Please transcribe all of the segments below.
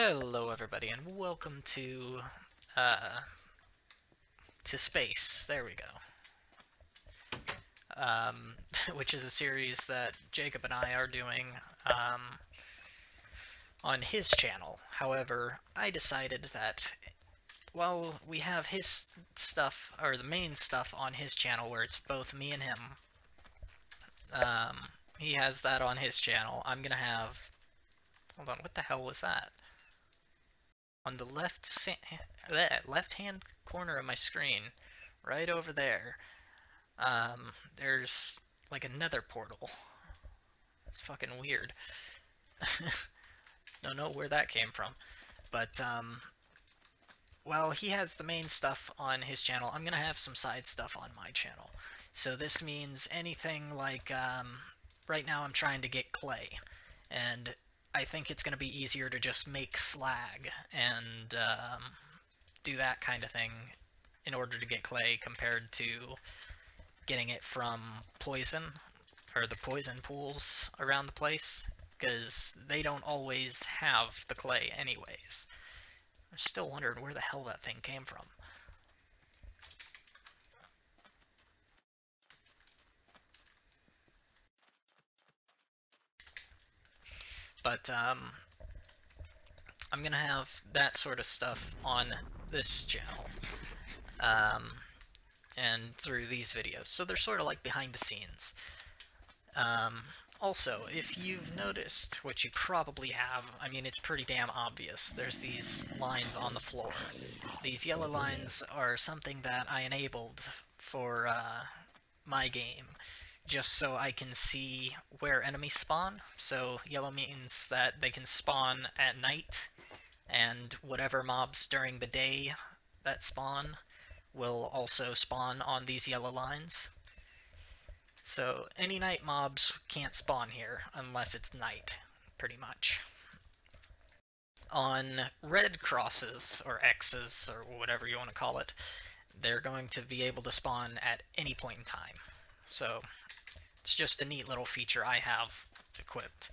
Hello everybody and welcome to space. There we go. Which is a series that Jacob and I are doing on his channel. However, I decided that while we have his stuff, or the main stuff on his channel where it's both me and him, he has that on his channel. I'm gonna have, hold on, what the hell was that? On the left-hand corner of my screen, right over there, there's like a nether portal. It's fucking weird. Don't know where that came from. But, well, he has the main stuff on his channel. I'm gonna have some side stuff on my channel. So this means anything like, right now I'm trying to get clay. And I think it's going to be easier to just make slag and do that kind of thing in order to get clay compared to getting it from poison, or the poison pools around the place, because they don't always have the clay anyways. I'm still wondering where the hell that thing came from. But, I'm gonna have that sort of stuff on this channel, and through these videos, so they're sort of like behind the scenes. Also, if you've noticed, which you probably have, I mean, it's pretty damn obvious, there's these lines on the floor. These yellow lines are something that I enabled for my game, just so I can see where enemies spawn. So yellow means that they can spawn at night, and whatever mobs during the day that spawn will also spawn on these yellow lines. So any night mobs can't spawn here unless it's night, pretty much. On red crosses, or X's, or whatever you want to call it, they're going to be able to spawn at any point in time. So it's just a neat little feature I have equipped.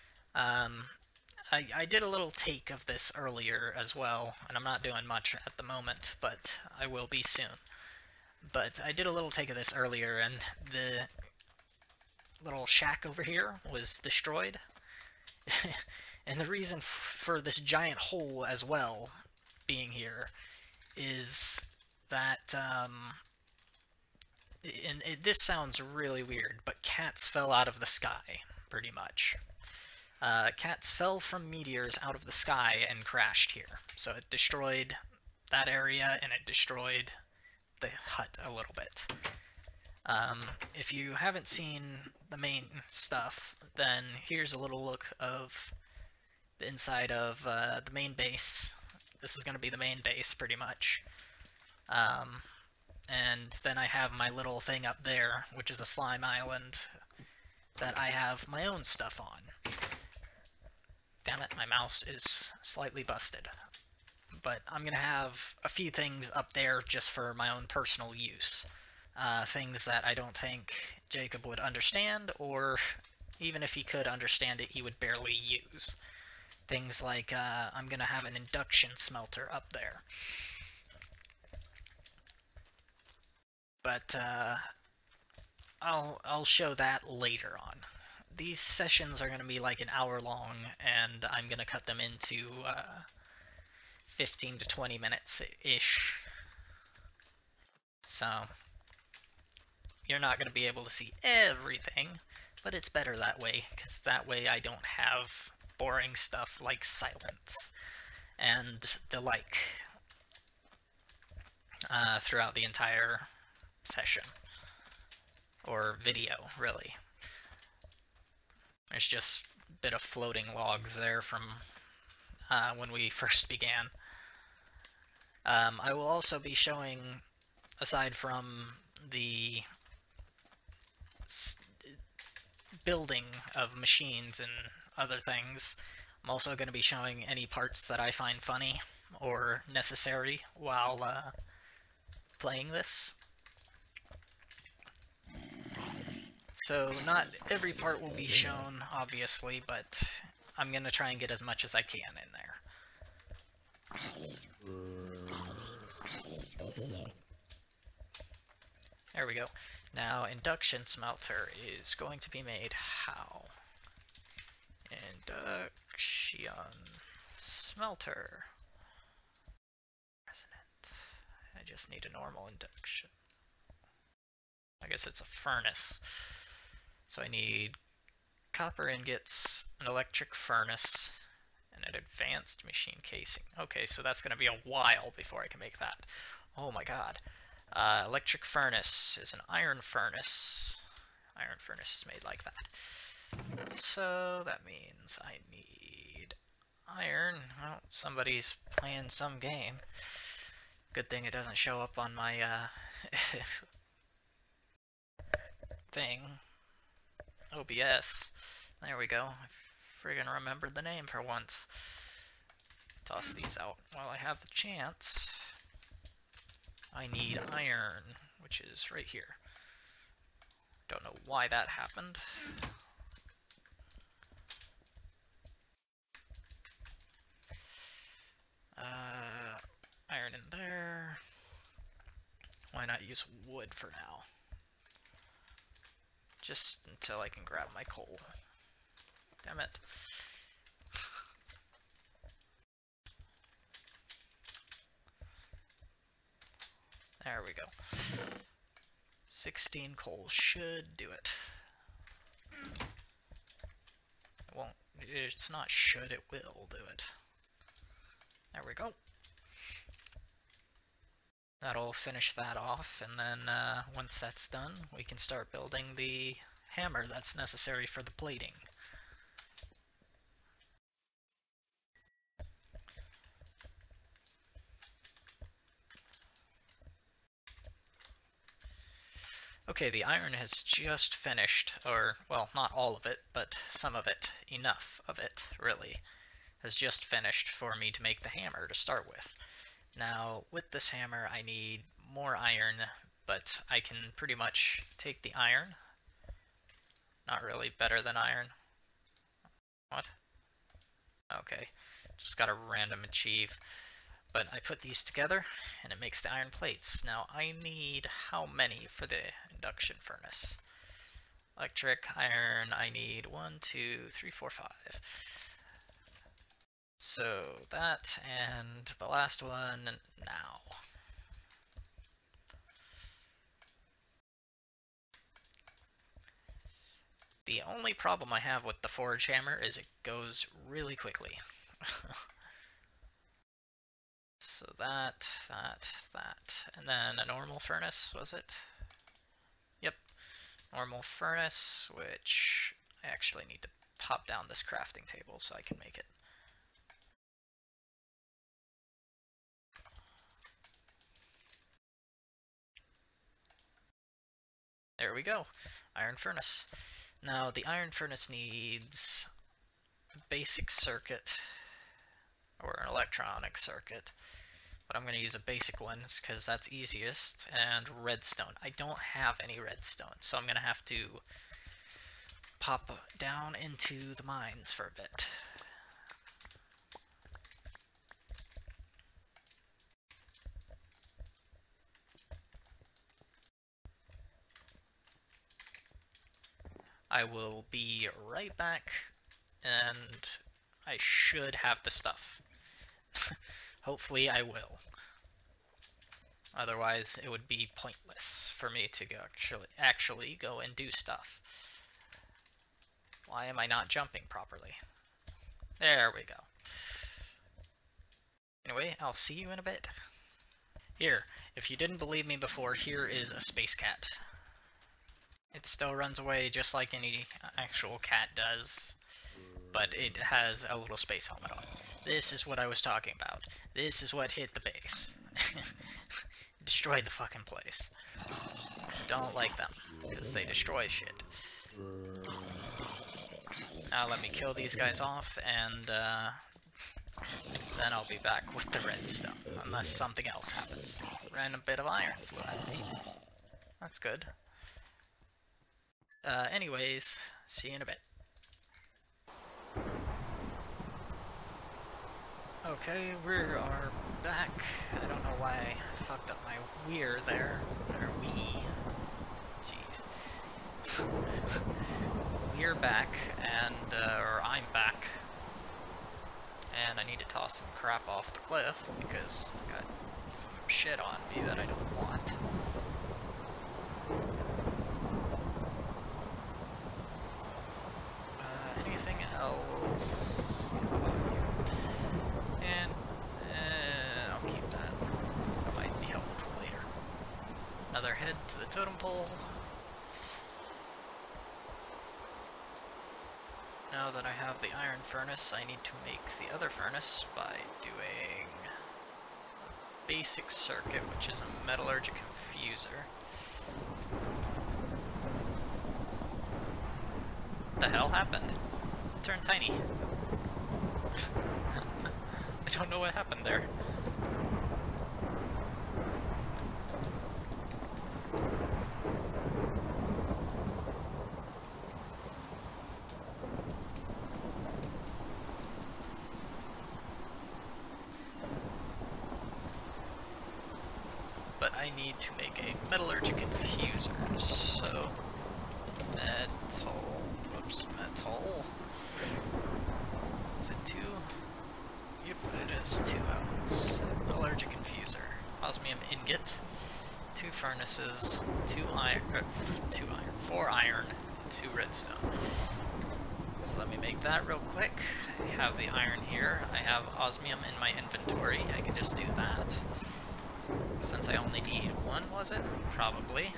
I did a little take of this earlier as well, and I'm not doing much at the moment, but I will be soon. But I did a little take of this earlier, and the little shack over here was destroyed. And the reason for this giant hole as well being here is that, this sounds really weird, but cats fell out of the sky, pretty much. Cats fell from meteors out of the sky and crashed here. So it destroyed that area, and it destroyed the hut a little bit. If you haven't seen the main stuff, then here's a little look of the inside of the main base. This is going to be the main base, pretty much. And then I have my little thing up there, which is a slime island that I have my own stuff on. Damn it, my mouse is slightly busted. But I'm going to have a few things up there just for my own personal use. Things that I don't think Jacob would understand, or even if he could understand it, he would barely use. Things like, I'm going to have an induction smelter up there. But, I'll show that later on. These sessions are going to be like an hour long, and I'm going to cut them into 15 to 20 minutes-ish. So, you're not going to be able to see everything, but it's better that way, because that way I don't have boring stuff like silence and the like throughout the entire session. Or video, really. There's just a bit of floating logs there from when we first began. I will also be showing, aside from the building of machines and other things, I'm also going to be showing any parts that I find funny or necessary while playing this. So not every part will be shown, obviously, but I'm going to try and get as much as I can in there. There we go. Now, induction smelter is going to be made how? Induction smelter. Resonant. I just need a normal induction. I guess it's a furnace. So I need copper ingots, an electric furnace, and an advanced machine casing. Okay, so that's going to be a while before I can make that. Oh my god. Electric furnace is an iron furnace. Iron furnace is made like that. So that means I need iron. Well, somebody's playing some game. Good thing it doesn't show up on my thing. OBS. There we go. I friggin' remembered the name for once. Toss these out while I have the chance. I need iron, which is right here. Don't know why that happened. Iron in there. Why not use wood for now? Just until I can grab my coal. Damn it. There we go. 16 coal should do it. It won't. It's not should, it will do it. There we go. That'll finish that off, and then once that's done, we can start building the hammer that's necessary for the plating. Okay, the iron has just finished, or, well, not all of it, but some of it, enough of it, really, has just finished for me to make the hammer to start with. Now, with this hammer, I need more iron, but I can pretty much take the iron. Not really better than iron. What? Okay, just got a random achieve. But I put these together, and it makes the iron plates. Now, I need how many for the induction furnace? Electric, iron, I need 1, 2, 3, 4, 5. So that, and the last one now. The only problem I have with the forge hammer is it goes really quickly. So that, and then a normal furnace, was it? Yep, normal furnace, which I actually need to pop down this crafting table so I can make it. There we go, iron furnace. Now the iron furnace needs a basic circuit, or an electronic circuit, but I'm going to use a basic one because that's easiest, and redstone. I don't have any redstone, so I'm going to have to pop down into the mines for a bit. I will be right back, and I should have the stuff. Hopefully I will. Otherwise it would be pointless for me to go actually go and do stuff. Why am I not jumping properly? There we go. Anyway, I'll see you in a bit. Here, if you didn't believe me before, here is a space cat. It still runs away just like any actual cat does, but it has a little space helmet on. This is what I was talking about. This is what hit the base. Destroyed the fucking place. Don't like them, because they destroy shit. Now let me kill these guys off, and then I'll be back with the red stuff, unless something else happens. Random bit of iron flew at me. That's good. Anyways, see you in a bit. Okay, we are back. I don't know why I fucked up my we're there. Or we. Jeez. We're back, and, or I'm back. And I need to toss some crap off the cliff, because I got some shit on me that I don't want. Anything else? And I'll keep that. That might be helpful later. Another head to the totem pole. Now that I have the iron furnace, I need to make the other furnace by doing a basic circuit, which is a metallurgic infuser. What the hell happened? It turned tiny. I don't know what happened there. But I need to make a metallurgic infuser, so metal. Is it 2? Yep, it is 2 ounce. Metallurgic infuser. Osmium ingot. 2 furnaces. 4 iron, 2 redstone. So let me make that real quick. I have the iron here. I have osmium in my inventory. I can just do that. Since I only need 1, was it? Probably.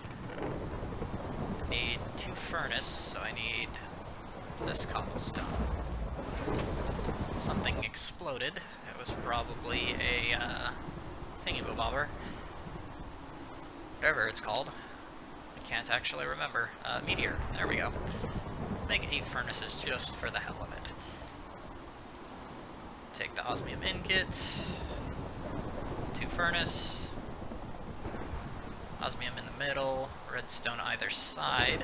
I need 2 furnace, so I need this cobblestone. Something exploded. It was probably a thingy-bobber. Whatever it's called. I can't actually remember. Meteor. There we go. Make 8 furnaces just for the hell of it. Take the osmium ingot. 2 furnace. Osmium in the middle. Redstone either side.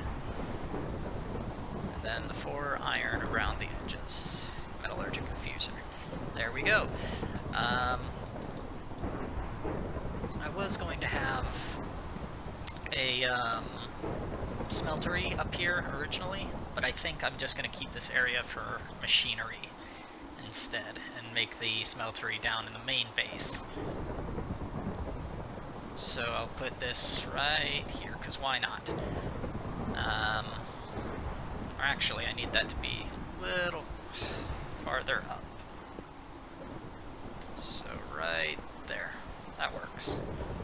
And then the 4 iron around the edges. Metallurgic infuser. There we go. I was going to have a smeltery up here originally, but I think I'm just going to keep this area for machinery instead and make the smeltery down in the main base. So I'll put this right here, because why not? Or actually, I need that to be a little farther up. So right there. That works.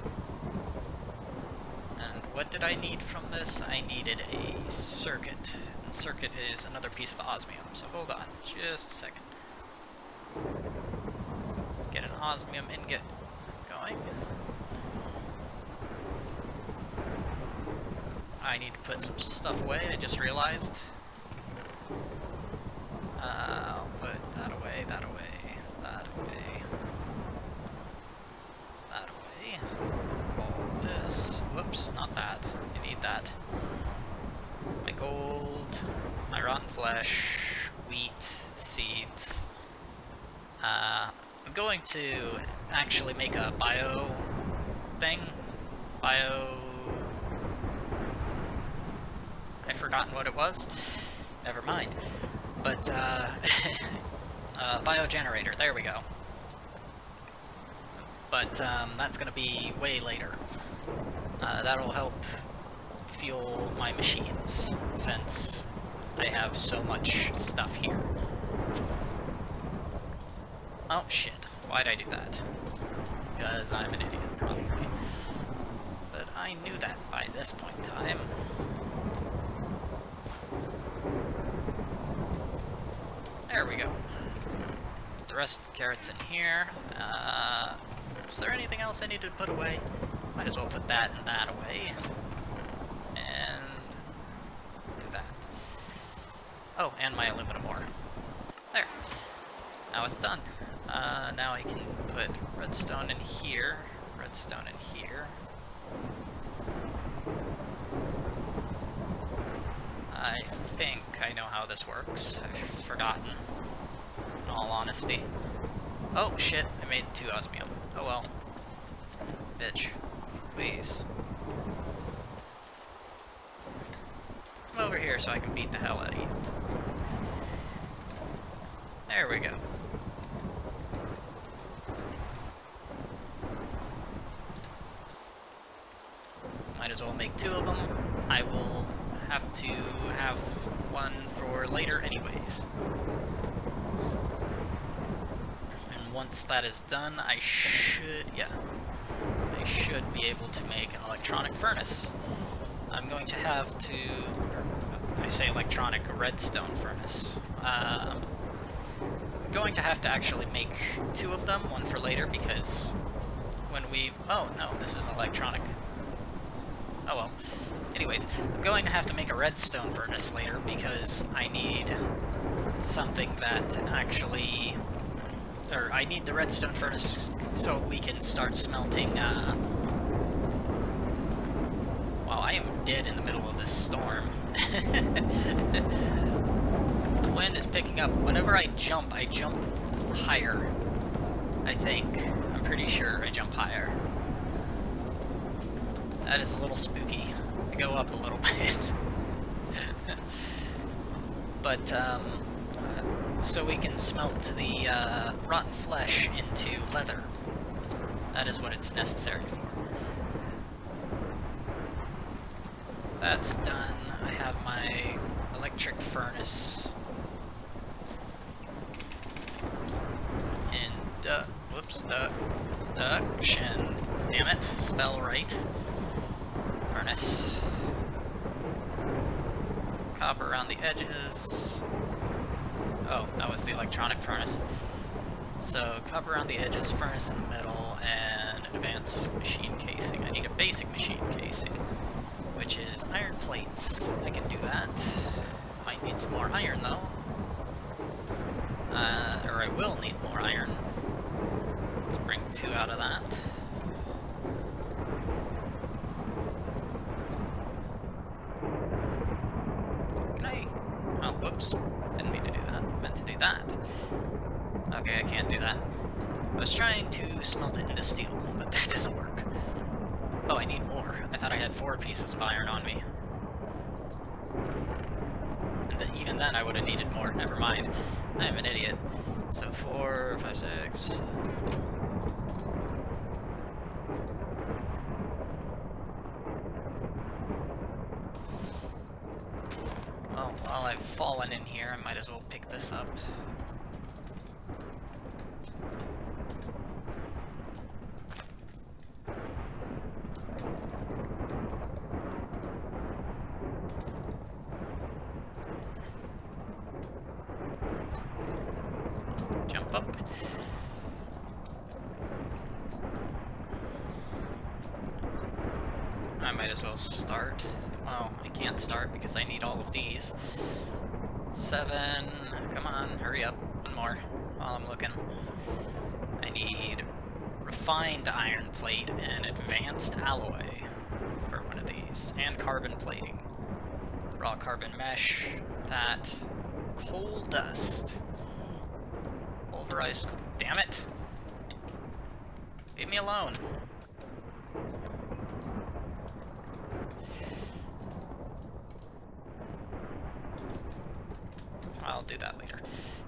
And what did I need from this? I needed a circuit. And circuit is another piece of osmium. So hold on, just a second. Get an osmium ingot going. I need to put some stuff away, I just realized. I'll put that away, that away, that away, that away. All this. Whoops, not that. I need that. My gold, my rotten flesh, wheat, seeds. I'm going to actually make a bio thing. I've forgotten what it was. Never mind. But, biogenerator, there we go. But, that's gonna be way later. That'll help fuel my machines, since I have so much stuff here. Oh, shit. Why'd I do that? Because I'm an idiot, probably. But I knew that by this point in time. There we go. The rest of the carrots in here. Is there anything else I need to put away? Might as well put that and that away. And do that. Oh, and my aluminum ore. There. Now it's done. Now I can put redstone in here, redstone in here. I think I know how this works. I've forgotten, in all honesty. Oh shit, I made 2 osmium. Oh well. Bitch. Please. Come over here so I can beat the hell out of you. There we go. Might as well make 2 of them. I will have to have one for later anyways. And once that is done, I should be able to make an electronic furnace. I'm going to have to, I say electronic, a redstone furnace. I'm going to have to actually make 2 of them, one for later, because when we, oh no, this is electronic. Oh well. Anyways, I'm going to have to make a redstone furnace later because I need something that actually, or I need the redstone furnace so we can start smelting, wow, I am dead in the middle of this storm. The wind is picking up. Whenever I jump higher. I think. I'm pretty sure I jump higher. That is a little spooky. I go up a little bit. But, so we can smelt the rotten flesh into leather. That is what it's necessary for. That's done. I have my electric furnace. And, whoops, induction. Damn it, spell right. Furnace. Copper around the edges. Oh, that was the electronic furnace. So, copper around the edges, furnace in the middle, and advanced machine casing. I need a basic machine casing, which is iron plates. I can do that. Might need some more iron though. Or I will need more iron. Let's bring 2 out of that. Can I? Oh, whoops. Didn't mean to do that. I meant to do that. Okay, I can't do that. I was trying to smelt it into steel, but that doesn't work. Oh, I need more. I thought I had 4 pieces of iron on me. And then, even then I would have needed more. Never mind. I am an idiot. So 4, 5, 6... Well, while I've fallen in here, I might as well pick this up. Jump up. I might as well start. Well, I can't start because I need all of these. 7, come on, hurry up, 1 more while I'm looking. I need refined iron plate and advanced alloy for one of these, and carbon plating. Raw carbon mesh, that, coal dust, pulverized, damn it! Leave me alone. I'll do that later.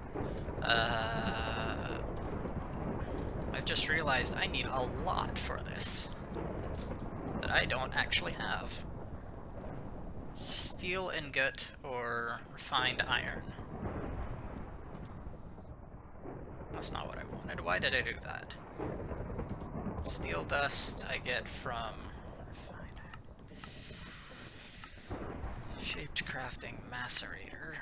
I've just realized I need a lot for this that I don't actually have. Steel ingot or refined iron. That's not what I wanted. Why did I do that? Steel dust I get from refined iron. Shaped crafting macerator.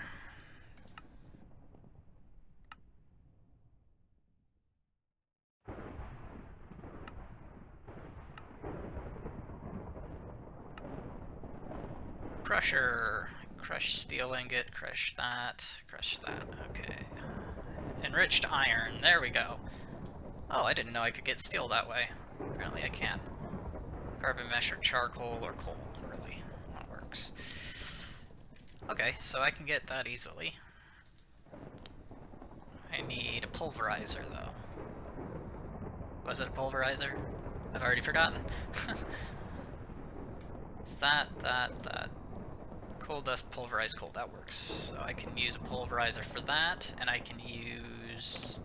Crusher. Crush steel ingot, crush that, okay. Enriched iron, there we go. Oh, I didn't know I could get steel that way. Apparently I can. Carbon mesh or charcoal or coal, really. That works. Okay, so I can get that easily. I need a pulverizer though. Was it a pulverizer? I've already forgotten. It's that. Coal dust, pulverized coal, that works. So I can use a pulverizer for that, and I can use...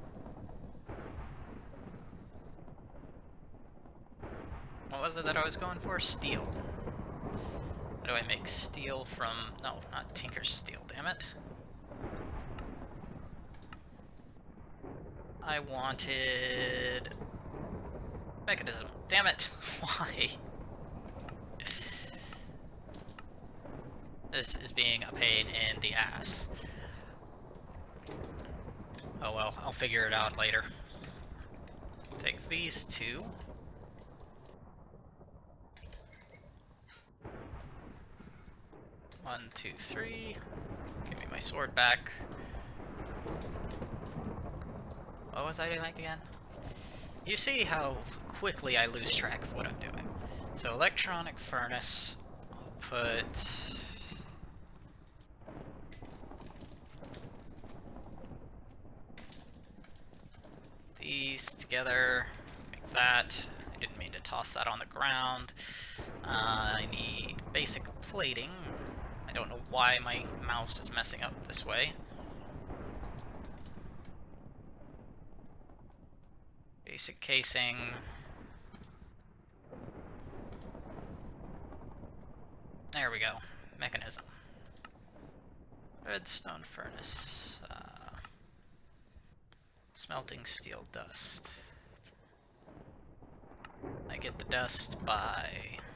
What was it that I was going for? Steel. How do I make steel from... No, not Tinker's steel, damn it. I wanted... mechanism. Damn it! Why? This is being a pain in the ass. Oh well, I'll figure it out later. Take these two. One, two, three. Give me my sword back. What was I doing again? You see how quickly I lose track of what I'm doing. So electronic furnace, I'll put... these together, like that. I didn't mean to toss that on the ground. I need basic plating. I don't know why my mouse is messing up this way. Basic casing. There we go. Mechanism. Redstone furnace. Smelting steel dust. I get the dust by...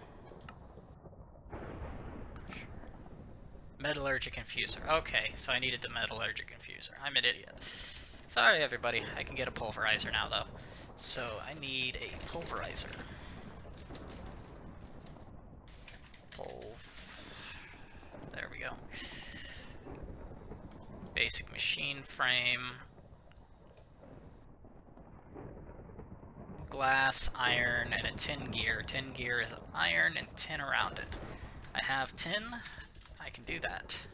metallurgic infuser. Okay, so I needed the metallurgic infuser. I'm an idiot. Sorry everybody, I can get a pulverizer now though. So I need a pulverizer. There we go. Basic machine frame. Glass, iron, and a tin gear. Tin gear is iron and tin around it. I have tin. I can do that.